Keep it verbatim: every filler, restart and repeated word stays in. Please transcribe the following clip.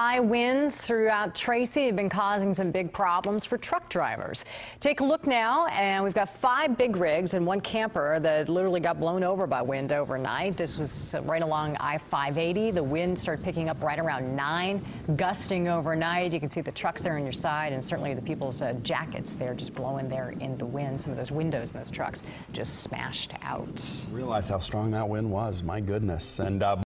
high winds throughout Tracy have been causing some big problems for truck drivers. Take a look now, and we've got five big rigs and one camper that literally got blown over by wind overnight. This was right along I five eighty. The wind started picking up right around nine, gusting overnight. You can see the trucks there on your side, and certainly the people's uh, jackets there just blowing there in the wind. Some of those windows in those trucks just smashed out. Realize how strong that wind was. My goodness. And uh